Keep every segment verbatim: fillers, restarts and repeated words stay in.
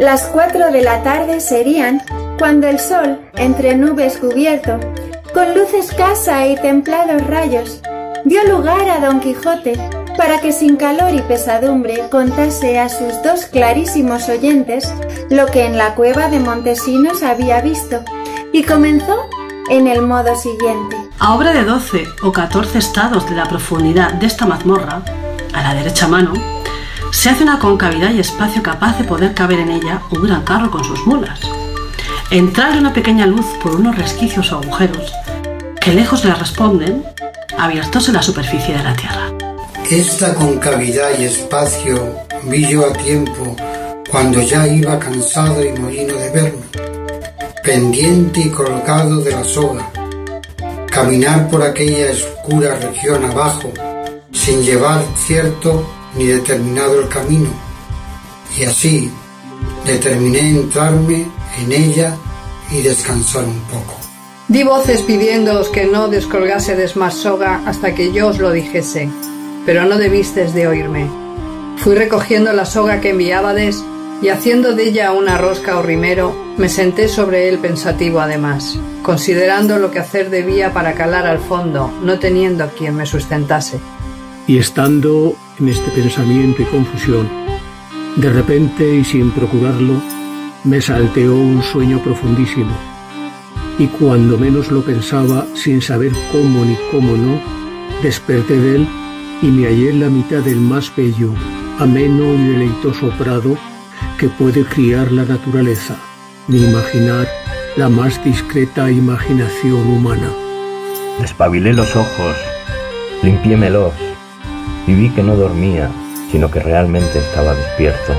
Las cuatro de la tarde serían cuando el sol, entre nubes cubierto, con luz escasa y templados rayos, dio lugar a Don Quijote para que sin calor y pesadumbre contase a sus dos clarísimos oyentes lo que en la cueva de Montesinos había visto, y comenzó en el modo siguiente. A obra de doce o catorce estados de la profundidad de esta mazmorra, a la derecha mano, se hace una concavidad y espacio capaz de poder caber en ella un gran carro con sus mulas. Entrarle una pequeña luz por unos resquicios o agujeros que lejos le responden, abiertos en la superficie de la tierra. Esta concavidad y espacio vi yo a tiempo cuando ya iba cansado y mohino de verme, pendiente y colgado de la soga, caminar por aquella oscura región abajo, sin llevar cierto ni determinado el camino, y así determiné entrarme en ella y descansar un poco. Di voces pidiéndoos que no descolgásedes más soga hasta que yo os lo dijese, pero no debistes de oírme. Fui recogiendo la soga que enviábades y haciendo de ella una rosca o rimero, me senté sobre él pensativo además, considerando lo que hacer debía para calar al fondo, no teniendo quien me sustentase. Y estando en este pensamiento y confusión, de repente y sin procurarlo, me salteó un sueño profundísimo, y cuando menos lo pensaba, sin saber cómo ni cómo no, desperté de él y me hallé en la mitad del más bello, ameno y deleitoso prado que puede criar la naturaleza, ni imaginar la más discreta imaginación humana. Despabilé los ojos, limpiémelos, y vi que no dormía, sino que realmente estaba despierto.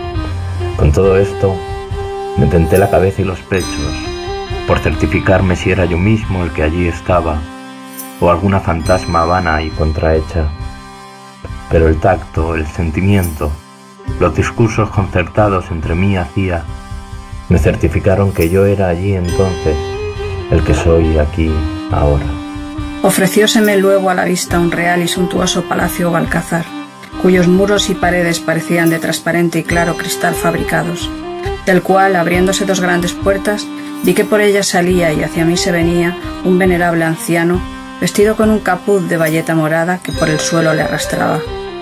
Con todo esto, me tenté la cabeza y los pechos, por certificarme si era yo mismo el que allí estaba, o alguna fantasma vana y contrahecha. Pero el tacto, el sentimiento, los discursos concertados entre mí y hacía, me certificaron que yo era allí entonces el que soy aquí ahora. Ofrecióseme luego a la vista un real y suntuoso palacio o alcázar, cuyos muros y paredes parecían de transparente y claro cristal fabricados, del cual, abriéndose dos grandes puertas, vi que por ellas salía y hacia mí se venía un venerable anciano, vestido con un capuz de bayeta morada que por el suelo le arrastraba.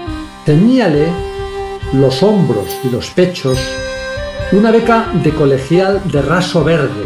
Teníale los hombros y los pechos una beca de colegial de raso verde.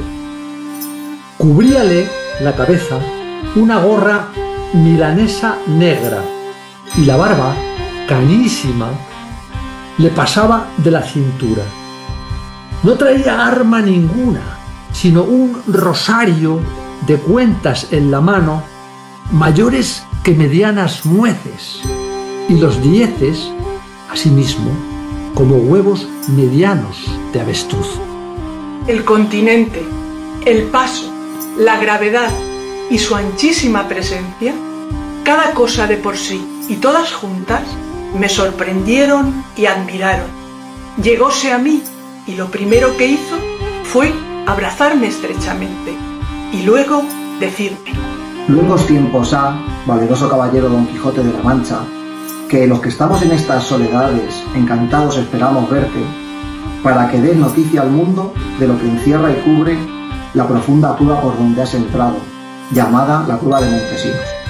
Cubríale la cabeza una gorra milanesa negra y la barba, canísima, le pasaba de la cintura. No traía arma ninguna, sino un rosario de cuentas en la mano, mayores que medianas nueces, y los dieces, asimismo, como huevos medianos de avestruz. El continente, el paso, la gravedad y su anchísima presencia, cada cosa de por sí y todas juntas, me sorprendieron y admiraron. Llegóse a mí y lo primero que hizo fue abrazarme estrechamente y luego decirme: Luengos tiempos ha, valeroso caballero Don Quijote de la Mancha, que los que estamos en estas soledades encantados esperamos verte, para que des noticia al mundo de lo que encierra y cubre la profunda cueva por donde has entrado, llamada la cueva de Montesinos.